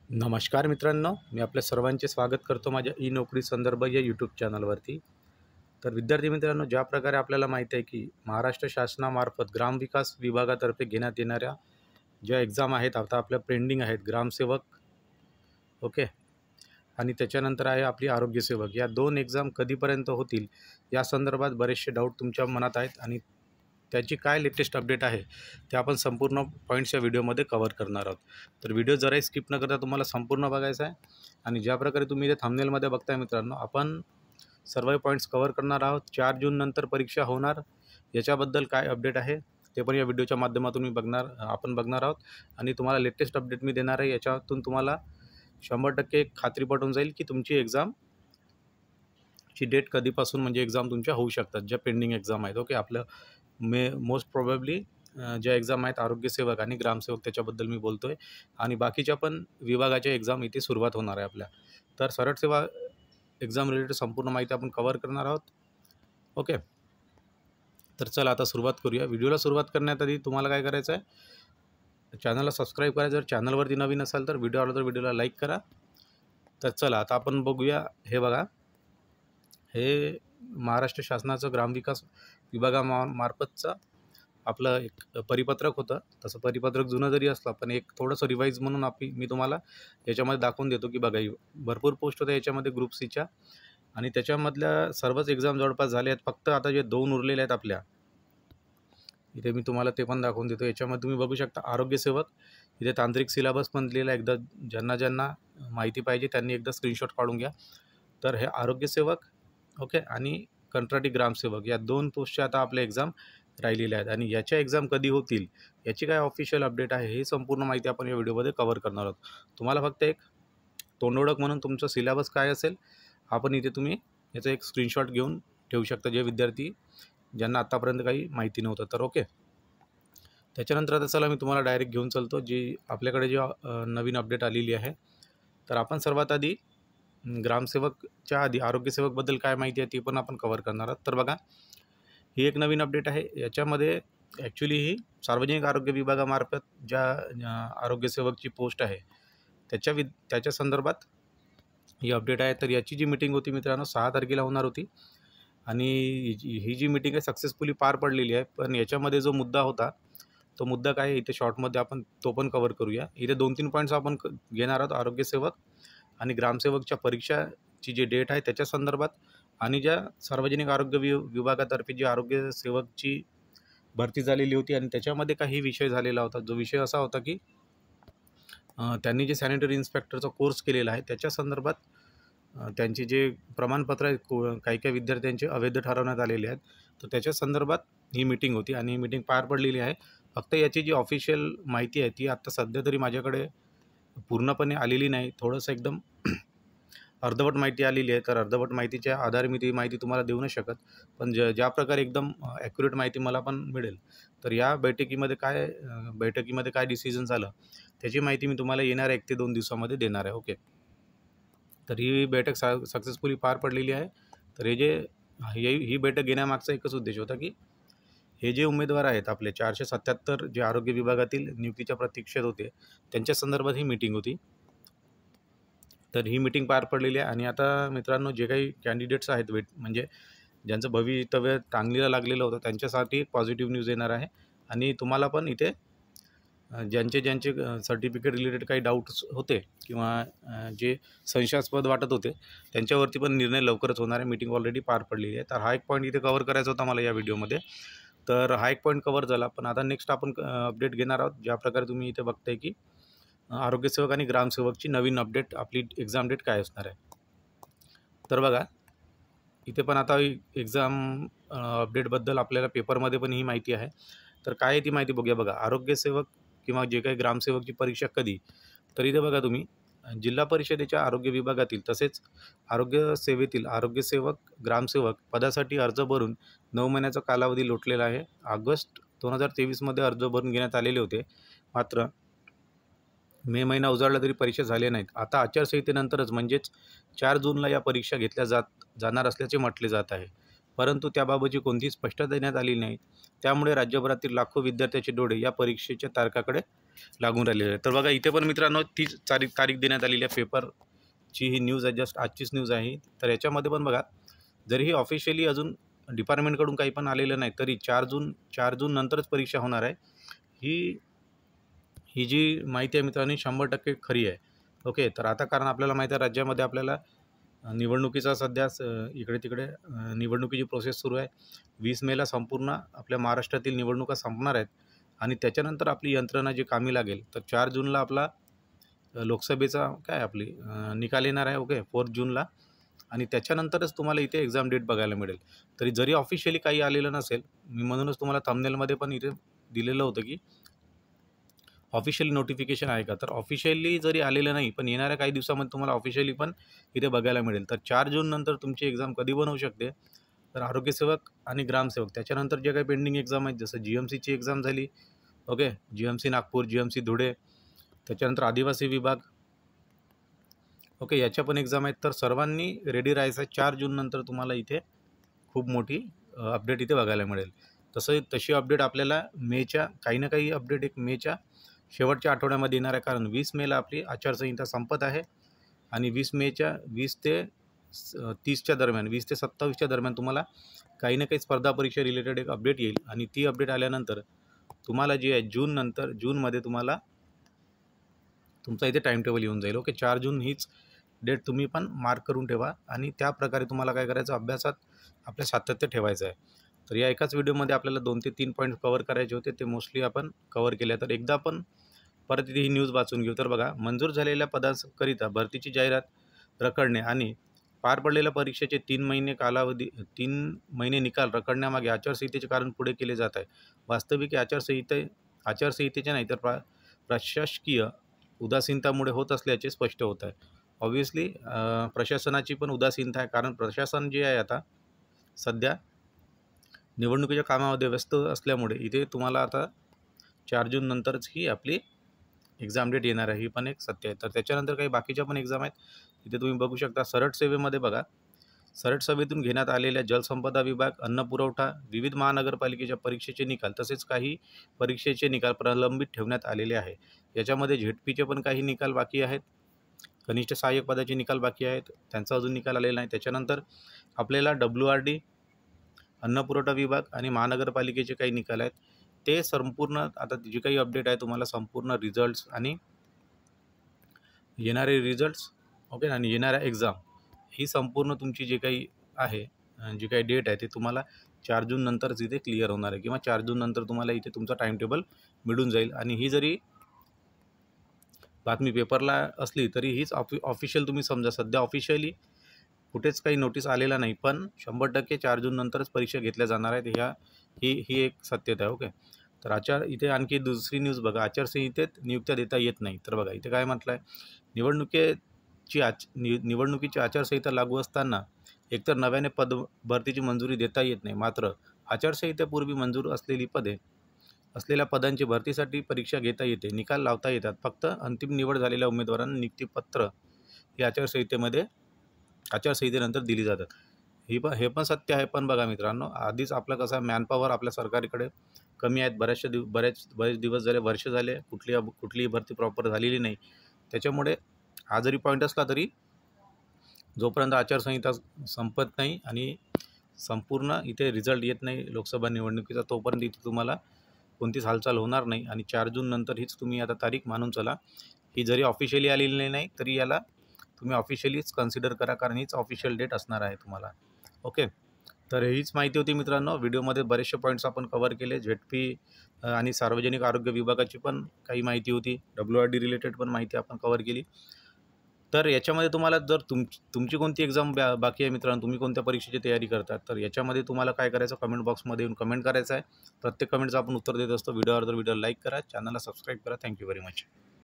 नमस्कार मित्रांनो, मी आपल्या सर्वांचे स्वागत करतो माझ्या ई नोकरी संदर्भ या यूट्यूब चॅनलवरती। तर विद्यार्थी मित्रांनो, ज्या प्रकारे आपल्याला माहिती आहे की महाराष्ट्र शासनामार्फत ग्रामविकास विभागातर्फे घेण्यात येणाऱ्या ज्या एक्झाम आहेत आता आपल्या पेंडिंग आहेत, ग्रामसेवक ओके आणि त्याच्यानंतर आहे आपली आरोग्यसेवक, या दोन एक्झाम कधीपर्यंत होतील या संदर्भात बरेचसे डाऊट तुमच्या मनात आहेत आणि त्याची काय लेटेस्ट अपडेट आहे ते आपण संपूर्ण पॉईंट्स या व्हिडिओमध्ये कव्हर करणार आहोत। तर व्हिडिओ जराही स्किप न करता तुम्हाला संपूर्ण बघायचा आहे आणि ज्या प्रकारे तुम्ही इथे थंबनेलमध्ये बघताय मित्रांनो, आपण सर्व पॉईंट्स कव्हर करणार आहोत। 4 जून नंतर परीक्षा होणार, याच्याबद्दल काय अपडेट आहे ते पण या व्हिडिओच्या माध्यमातून आपण बघणार आहोत आणि तुम्हाला लेटेस्ट अपडेट मी देणार आहे। याच्यातून तुम्हाला 100% खात्री पटून जाईल की तुमची एक्झामची डेट कधीपासून म्हणजे एक्झाम तुमच्या होऊ शकतात, ज्या पेंडिंग एक्झाम आहेत। ओके, आपलं मोस्ट प्रोबॅबली ज्या एक्झाम आहेत आरोग्यसेवक आणि ग्रामसेवक त्याच्याबद्दल मी बोलतो आहे आणि बाकीच्या पण विभागाच्या एक्झाम इथे सुरुवात होणार आहे आपल्या। तर सरळ सेवा एक्झाम रिलेटेड संपूर्ण माहिती आपण कव्हर करणार आहोत। ओके, तर चला आता सुरुवात करूया। व्हिडिओला सुरुवात करण्याआधी तुम्हाला काय करायचं आहे, चॅनलला सबस्क्राईब करा। जर चॅनलवरती नवीन असाल तर व्हिडिओ आवडला तर व्हिडिओला लाईक करा। तर चला आता आपण बघूया। हे बघा, हे महाराष्ट्र शासनाचं ग्रामविकास विभागामार्फतचं आपलं एक परिपत्रक होतं। तसं परिपत्रक जुनं जरी असलं पण एक थोडंसं रिवाईज म्हणून मी तुम्हाला याच्यामध्ये दाखवून देतो की बघा, भरपूर पोस्ट होत्या याच्यामध्ये ग्रुप सीच्या आणि त्याच्यामधल्या सर्वच एक्झाम जवळपास झाले आहेत। फक्त आता जे 2 उरलेले आहेत आपल्या इथे मी तुम्हाला ते पण दाखवून देतो। याच्यामध्ये तुम्ही बघू शकता आरोग्यसेवक, इथे तांत्रिक सिलेबस पण दिलेला आहे। एकदा ज्यांना माहिती पाहिजे त्यांनी एकदा स्क्रीनशॉट काढून घ्या। तर हे आरोग्यसेवक ओके आणि कंत्राटी ग्रामसेवक या 2 पोस्टच्या आता आपल्या एक्झाम राहिलेल्या आहेत आणि याच्या एक्झाम कधी होतील याची काय ऑफिशियल अपडेट आहे हे संपूर्ण माहिती आपण या व्हिडिओमध्ये कव्हर करणार आहोत। तुम्हाला फक्त एक तोंडओळख म्हणून तुमचं सिलेबस काय असेल आपण इथे तुम्ही याचा एक स्क्रीनशॉट घेऊन ठेवू शकता, जे विद्यार्थी ज्यांना आत्तापर्यंत काही माहिती नव्हतं। तर ओके, त्याच्यानंतर आता चला मी तुम्हाला डायरेक्ट घेऊन चालतो जी आपल्याकडे जी नवीन अपडेट आलेली आहे। तर आपण सर्वात आधी ग्रामसेवकच्या आधी आरोग्यसेवकबद्दल काय माहिती आहे ती पण आपण कव्हर करणार आहोत। तर बघा, ही एक नवीन अपडेट आहे। याच्यामध्ये ॲक्च्युली ही सार्वजनिक आरोग्य विभागामार्फत ज्या आरोग्यसेवकची पोस्ट आहे त्याच्या संदर्भात ही अपडेट आहे। तर याची जी मीटिंग होती मित्रांनो 6 तारखेला होणार होती आणि ही जी मीटिंग आहे सक्सेसफुली पार पडलेली आहे। पण याच्यामध्ये जो मुद्दा होता तो मुद्दा काय आहे इथे शॉर्टमध्ये आपण तो पण कव्हर करूया। इथे 2-3 पॉईंट्स आपण घेणार आहोत, आरोग्यसेवक आणि ग्रामसेवकच्या परीक्षाची जी डेट आहे त्याच्या संदर्भात आणि ज्या सार्वजनिक आरोग्य विभागातर्फे जी आरोग्यसेवकची भरती झालेली होती आणि त्याच्यामध्ये काही विषय झालेला होता। जो विषय असा होता की त्यांनी जे सॅनिटरी इन्स्पेक्टरचा कोर्स केलेला आहे त्याच्या संदर्भात त्यांचे जे प्रमाणपत्र आहेत काही विद्यार्थ्यांचे अवैध ठरवण्यात आलेले आहेत। तर त्याच्या संदर्भात ही मीटिंग होती आणि ही मीटिंग पार पडलेली आहे। फक्त याची जी ऑफिशियल माहिती आहे ती आत्ता सध्या तरी माझ्याकडे पूर्णपणे आलेली नाही, थोडंसं एकदम अर्धवट माहिती आलेली आहे। तर अर्धवट माहितीच्या आधारे मी ती माहिती तुम्हाला देऊ नाही शकत, पण ज्या प्रकारे एकदम ॲक्युरेट माहिती मला पण मिळेल तर या बैठकीमध्ये काय डिसिजन झालं त्याची माहिती मी तुम्हाला येणाऱ्या 1 ते 2 दिवसामध्ये देणार आहे। ओके, तर ही बैठक सक्सेसफुली पार पडलेली आहे। तर ही बैठक घेण्यामागचा एकच उद्देश होता की हे जे उमेदवार आहेत आपले 477 जे आरोग्य विभागातील नियुक्तीच्या प्रतीक्षेत होते त्यांच्या संदर्भात ही मीटिंग होती। तर ही मीटिंग पार पडलेली आहे आणि आता मित्रांनो जे काही कॅन्डिडेट्स आहेत म्हणजे ज्यांचं भवितव्य टांगलीला लागलेलं होतं त्यांच्यासाठी एक पॉझिटिव्ह न्यूज येणार आहे आणि तुम्हाला पण इथे ज्यांचे सर्टिफिकेट रिलेटेड काही डाऊट्स होते किंवा जे संशयास्पद वाटत होते त्यांच्यावरती पण निर्णय लवकरच होणार आहे। मीटिंग ऑलरेडी पार पडलेली आहे। तर हा एक पॉईंट इथे कव्हर करायचा होता मला या व्हिडिओमध्ये। तर हा एक पॉईंट कव्हर झाला, पण आता नेक्स्ट आपण अपडेट घेणार आहोत। ज्या प्रकारे तुम्ही इथे बघताय की आरोग्यसेवक आणि ग्रामसेवकची नवीन अपडेट आपली एक्झाम डेट काय असणार आहे। तर बघा, इथे पण आता एक्झाम अपडेटबद्दल आपल्याला पेपरमध्ये पण ही माहिती आहे। तर काय आहे ती माहिती बघूया। बघा, आरोग्यसेवक किंवा जे काही ग्रामसेवकची परीक्षा कधी, तर इथे बघा तुम्ही जिल्हा परिषदेच्या आरोग्य विभागातील तसेच आरोग्य सेवेतील आरोग्यसेवक ग्रामसेवक पदासाठी अर्ज भरून 9 महिन्याचा कालावधी लोटलेला आहे। ऑगस्ट 2023मध्ये अर्ज भरून घेण्यात आलेले होते, मात्र मे महिना उजाडला तरी परीक्षा झाल्या नाहीत। आता आचारसंहितेनंतरच म्हणजेच 4 जूनला या परीक्षा घेतल्या जाणार असल्याचे म्हटले जात आहे। परंतु त्याबाबतची कोणतीही स्पष्टता देण्यात आली नाही. त्यामुळे राज्यभरातील लाखो विद्यार्थ्यांचे डोळे या परीक्षेच्या तारखाकडे लागून राहिलेले आहेत. तर बघा इथे पण मित्रांनो तीच तारीख देण्यात आलेली आहे. पेपरची ही न्यूज आहे, जस्ट आजचीच न्यूज आहे. तर याच्यामध्ये पण बघा, जरीही ऑफिशियली अजून डिपार्टमेंटकडून काही पण आलेलं नाही, तरी 4 जून नंतरच परीक्षा होणार आहे. ही जी माहिती आहे मित्रांनो 100% खरी आहे. ओके, तर आता कारण आपल्याला माहिती आहे राज्यामध्ये आपल्याला निवडणुकीचा सध्या इकडे तिकडे निवडणुकीची प्रोसेस सुरू आहे. 20 मेला संपूर्ण आपल्या महाराष्ट्रातील निवडणुका संपणार आहेत आणि त्याच्यानंतर आपली यंत्रणा जी कामी लागेल. तर 4 जूनला आपला लोकसभेचा काय आपली निकाल येणार आहे. ओके, 4 जूनला, आणि त्याच्यानंतरच तुम्हाला इथे एक्झाम डेट बघायला मिळेल. तरी जरी ऑफिशियली काही आलेलं नसेल, मी म्हणूनच तुम्हाला थंबनेलमध्ये पण इथे दिलेलं होतं की ऑफिशियली नोटिफिकेशन आहे का. तर ऑफिशियली जरी आलेलं नाही, पण येणाऱ्या काही दिवसामध्ये तुम्हाला ऑफिशियली पण इथे बघायला मिळेल. तर 4 जून नंतर तुमची एक्झाम कधी बनवू शकते, तर आरोग्यसेवक आणि ग्रामसेवक त्याच्यानंतर जे काही पेंडिंग एक्झाम आहेत, जसं GMCची एक्झाम झाली. Okay, GMC Nagpur, GMC Dhule, त्याच्यानंतर आदिवासी विभाग. ओके, याच्या पण एक्झाम आहेत. तर सर्वांनी रेडी राहायचं आहे. 4 जून नंतर तुम्हाला इथे खूप मोठी अपडेट इथे बघायला मिळेल. तशी अपडेट आपल्याला मेच्या काही ना काही अपडेट एक मेच्या शेवटच्या आठवड्यामध्ये येणार आहे. कारण 20 मेला आपली आचारसंहिता संपत आहे आणि 20 ते 30च्या दरम्यान, 20 ते 27च्या दरम्यान तुम्हाला काही ना काही स्पर्धा परीक्षा रिलेटेड एक अपडेट येईल आणि ती अपडेट आल्यानंतर तुम्हाला जी आहे जूनमध्ये तुम्हाला तुमचा इथे टाईम टेबल येऊन जाईल. ओके, 4 जून हीच डेट तुम्ही पण मार्क करून ठेवा आणि त्या प्रकारे तुम्हाला काय करायचं, अभ्यासात आपल्या सातत्य ठेवायचं आहे. तर या एकाच व्हिडिओमध्ये आपल्याला 2 ते 3 पॉईंट कव्हर करायचे होते, ते मोस्टली आपण कव्हर केले. तर एकदा आपण परत इथे ही न्यूज वाचून घेऊ. तर बघा, मंजूर झालेल्या पदांकरिता भरतीची जाहिरात रखडणे आणि पार पडलेल्या परीक्षेचे 3 महिने निकाल रखडण्यामागे आचारसंहितेचे कारण पुढे केले जात आहे. वास्तविक आचारसंहितेचे नाही तर प्रशासकीय उदासीनतामुळे होत असल्याचे स्पष्ट होत आहे. ऑब्व्हियसली प्रशासनाची पण उदासीनता आहे, कारण प्रशासन जे आहे आता सध्या निवडणुकीच्या कामामध्ये व्यस्त असल्यामुळे इथे तुम्हाला आता 4 जून नंतरच ही आपली एक्झाम डेट येणार आहे. ही पण एक सत्य आहे. तर त्याच्यानंतर काही बाकीच्या पण एक्झाम आहेत. इथे तुम्ही बघू शकता. सरळ सेवेमध्ये बघा, सरळ सेवेतून घेण्यात आलेल्या जलसंपदा विभाग, अन्न पुरवठा, विविध महानगरपालिकेच्या परीक्षेचे निकाल तसेच काही परीक्षेचे निकाल प्रलंबित ठेवण्यात आलेले आहे. याच्यामध्ये झेडपीचे पण काही निकाल बाकी आहेत. कनिष्ठ सहाय्यक पदाचे निकाल बाकी आहेत, त्यांचा अजून निकाल आलेला नाही. त्याच्यानंतर आपल्याला WRD, अन्न पुरवठा विभाग आणि महानगरपालिकेचे काही निकाल आहेत. ते संपूर्ण आता जी काही अपडेट आहे तुम्हाला संपूर्ण रिझल्ट्स आणि येणारे रिझल्ट्स, ओके, आणि येणाऱ्या एक्झाम, ही संपूर्ण तुमची जे काही आहे, जी काही डेट आहे ते तुम्हाला 4 जून नंतरच इथे क्लिअर होणार आहे किंवा 4 जून नंतर तुम्हाला इथे तुमचा टाईम टेबल मिळून जाईल. आणि ही जरी बातमी पेपरला असली तरी हीच ऑफिशियल तुम्ही समजा. सध्या ऑफिशियली कुठेच काही नोटीस आलेला नाही, पण 100% 4 जून नंतरच परीक्षा घेतल्या जाणार आहेत. ही एक सत्यता आहे. ओके, तर इथे आणखी दुसरी न्यूज बघा, आचारसंहितेत नियुक्त्या देता येत नाही. तर बघा इथे काय म्हटलं आहे, निवडणुकीची आचारसंहिता लागू असताना एकतर नव्याने भरतीची मंजुरी देता येत नाही, मात्र आचारसंहितेपूर्वी मंजूर असलेल्या पदांची भरतीसाठी परीक्षा घेता येते, निकाल लावता येतात. फक्त अंतिम निवड झालेल्या उमेदवारांना नियुक्तीपत्र ही आचारसंहितेनंतर दिली जातात. हे पण सत्य आहे. पण बघा मित्रांनो, आधीच आपलं कसं मॅनपॉवर आपल्या सरकारकडे कमी आहेत. बरेच दिवस झाले, वर्ष झाले, कुठलीही भरती प्रॉपर झालेली नाही. त्याच्यामुळे हा जरी पॉईंट असला तरी जोपर्यंत आचारसंहिता संपत नाही आणि संपूर्ण इथे रिझल्ट येत नाही लोकसभा निवडणुकीचा, तोपर्यंत इथे तुम्हाला कोणतीच हालचाल होणार नाही. आणि 4 जून नंतर हीच तुम्ही आता तारीख मानून चला. ही जरी ऑफिशियली आलेली नाही तरी याला तुम्ही ऑफिशियलीच कन्सिडर करा, कारण हीच ऑफिशियल डेट असणार आहे तुम्हाला. ओके, तर हीच माहिती होती मित्रांनो. व्हिडिओमध्ये बरेचसे पॉईंट्स आपण कव्हर केले. झेडपी आणि सार्वजनिक आरोग्य विभागाची पण काही माहिती होती. WRD रिलेटेड पण माहिती आपण कव्हर केली. तर याच्यामध्ये तुम्हाला जर तुमची कोणती एक्झाम बाकी आहे मित्रांनो, तुम्ही कोणत्या परीक्षेची तयारी करतात, तर याच्यामध्ये तुम्हाला काय करायचं, कमेंट बॉक्समध्ये येऊन कमेंट करायचं आहे. प्रत्येक कमेंटचं आपण उत्तर देत असतो. व्हिडिओवर जर व्हिडिओला लाईक करा, चॅनलला सबस्क्राईब करा. Thank you very much.